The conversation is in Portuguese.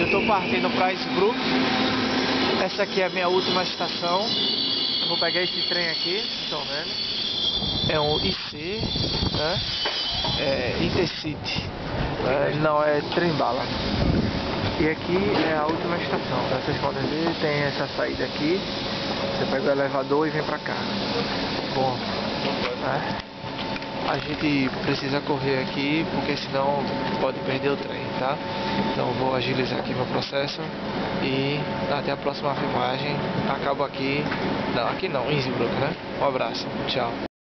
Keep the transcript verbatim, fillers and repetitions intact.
Eu tô partindo para Innsbruck. Essa aqui é a minha última estação. Eu vou pegar esse trem aqui, vocês estão vendo? É um I C, né? É Intercity, é, não é trem-bala. E aqui é a última estação, né? Vocês podem ver, tem essa saída aqui. Você pega o elevador e vem pra cá. Bom, né? A gente precisa correr aqui, porque senão pode perder o trem, tá? Então eu vou agilizar aqui meu processo e até a próxima filmagem. Acabo aqui, não, aqui não, em Innsbruck, né? Um abraço, tchau.